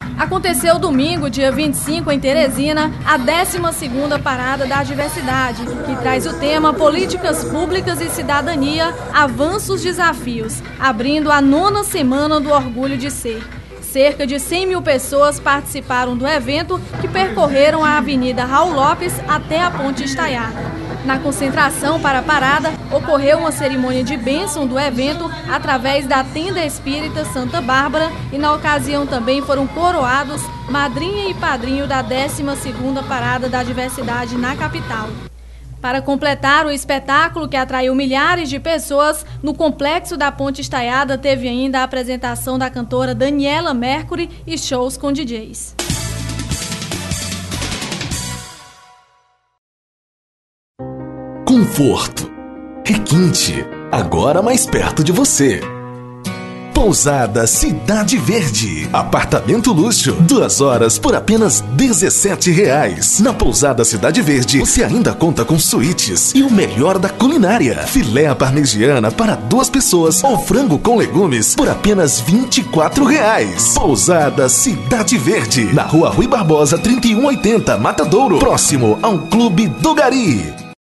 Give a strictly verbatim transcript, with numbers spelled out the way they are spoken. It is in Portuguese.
Aconteceu domingo, dia vinte e cinco, em Teresina, a décima segunda Parada da Diversidade, que traz o tema Políticas Públicas e Cidadania, Avanços e Desafios, abrindo a nona semana do Orgulho de Ser. Cerca de cem mil pessoas participaram do evento, que percorreram a Avenida Raul Lopes até a Ponte Estaiada. Na concentração para a parada, ocorreu uma cerimônia de bênção do evento através da Tenda Espírita Santa Bárbara e na ocasião também foram coroados madrinha e padrinho da décima segunda Parada da Diversidade na capital. Para completar o espetáculo que atraiu milhares de pessoas, no complexo da Ponte Estaiada teve ainda a apresentação da cantora Daniela Mercury e shows com D Js. Conforto, requinte, agora mais perto de você. Pousada Cidade Verde. Apartamento luxo, duas horas por apenas dezessete reais. Na Pousada Cidade Verde, você ainda conta com suítes e o melhor da culinária. Filé à parmegiana para duas pessoas ou frango com legumes por apenas vinte e quatro reais. Pousada Cidade Verde, na Rua Rui Barbosa, trinta e um oitenta, Matadouro, próximo ao Clube do Gari.